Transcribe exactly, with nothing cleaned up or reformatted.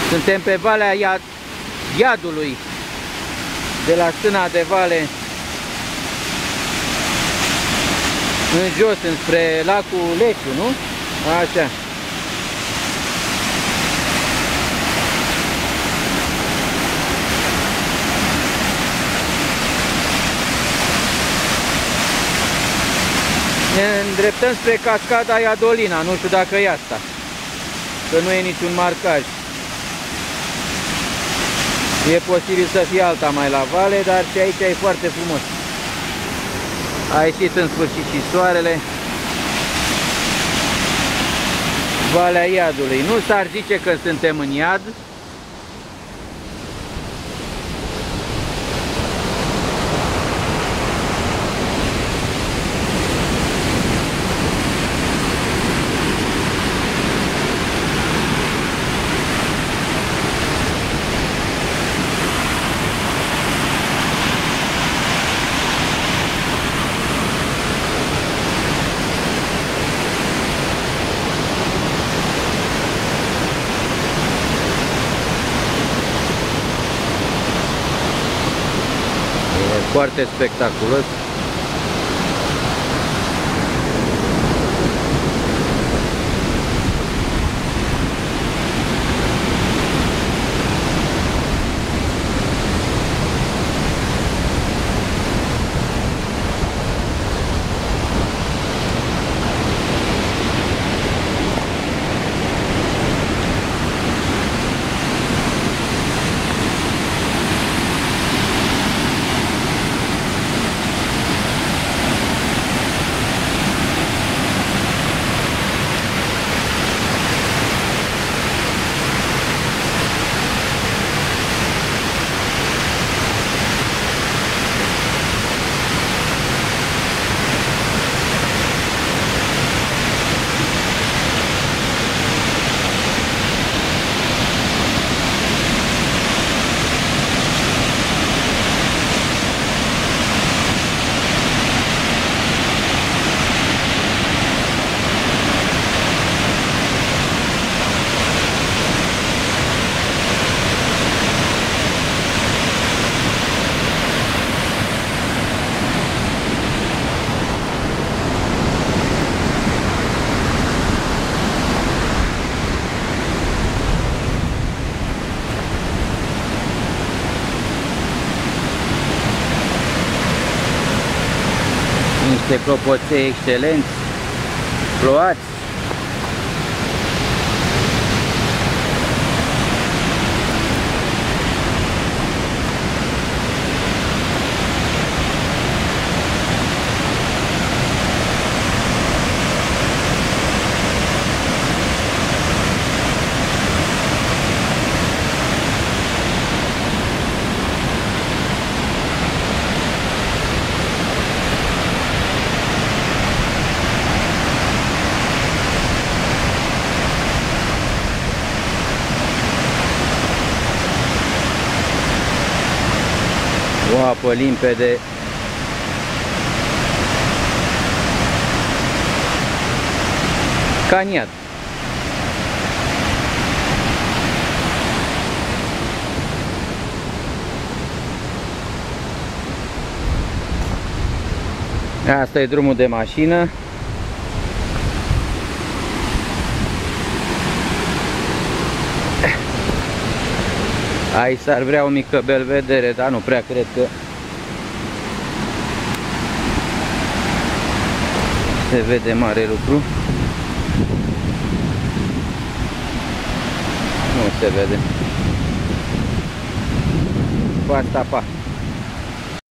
Suntem pe Valea Iad, Iadului, de la Stâna de Vale în jos, înspre lacul Leciu, nu? Așa. Ne îndreptăm spre cascada Iadolina, nu știu dacă e asta, că nu e niciun marcaj. E posibil să fie alta mai la vale, dar și aici e foarte frumos. A ieșit în sfârșit și soarele. Valea Iadului. Nu s-ar zice că suntem în iad. Foarte spectaculos. Niște clopoței excelenți, ploați. O apă limpede. Ca în iad. Asta e drumul de mașină. Aici s-ar vrea o mică belvedere, dar nu prea cred că se vede mare lucru. Nu se vede. Cu asta, pa!